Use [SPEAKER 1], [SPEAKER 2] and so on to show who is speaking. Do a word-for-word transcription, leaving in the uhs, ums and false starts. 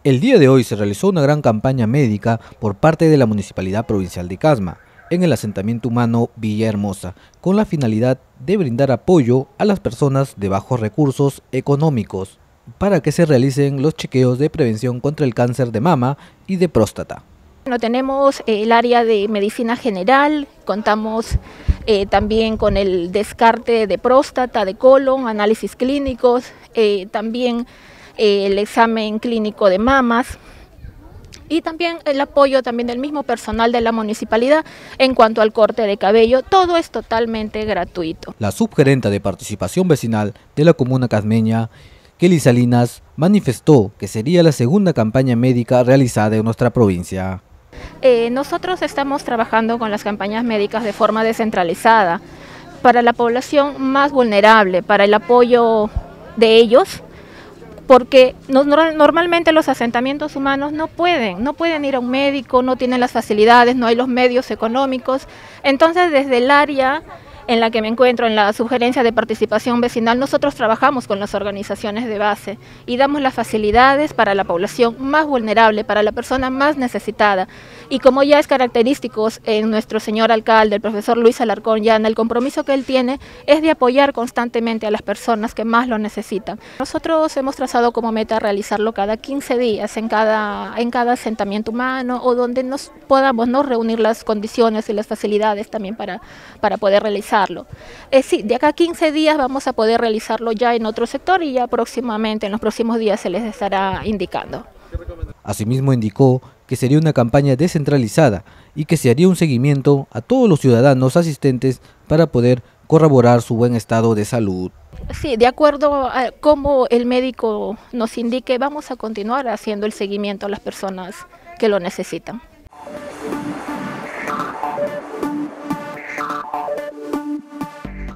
[SPEAKER 1] El día de hoy se realizó una gran campaña médica por parte de la Municipalidad Provincial de Casma, en el asentamiento humano Villahermosa, con la finalidad de brindar apoyo a las personas de bajos recursos económicos, para que se realicen los chequeos de prevención contra el cáncer de mama y de próstata.
[SPEAKER 2] Bueno, tenemos el área de medicina general, contamos eh, también con el descarte de próstata, de colon, análisis clínicos, eh, también eh, el examen clínico de mamas y también el apoyo también del mismo personal de la municipalidad en cuanto al corte de cabello. Todo es totalmente gratuito.
[SPEAKER 1] La subgerenta de participación vecinal de la comuna casmeña, Kelly Salinas, manifestó que sería la segunda campaña médica realizada en nuestra provincia.
[SPEAKER 2] Eh, nosotros estamos trabajando con las campañas médicas de forma descentralizada para la población más vulnerable, para el apoyo de ellos, porque no, normalmente los asentamientos humanos no pueden, no pueden ir a un médico, no tienen las facilidades, no hay los medios económicos. Entonces, desde el área en la que me encuentro, en la Subgerencia de Participación Vecinal, nosotros trabajamos con las organizaciones de base y damos las facilidades para la población más vulnerable, para la persona más necesitada. Y como ya es característico en nuestro señor alcalde, el profesor Luis Alarcón Llana, el compromiso que él tiene es de apoyar constantemente a las personas que más lo necesitan. Nosotros hemos trazado como meta realizarlo cada quince días en cada, en cada asentamiento humano o donde nos podamos ¿no? reunir las condiciones y las facilidades también para, para poder realizarlo. Eh, sí, de acá a quince días vamos a poder realizarlo ya en otro sector y ya próximamente, en los próximos días se les estará indicando.
[SPEAKER 1] Asimismo indicó que sería una campaña descentralizada y que se haría un seguimiento a todos los ciudadanos asistentes para poder corroborar su buen estado de salud.
[SPEAKER 2] Sí, de acuerdo a cómo el médico nos indique, vamos a continuar haciendo el seguimiento a las personas que lo necesitan.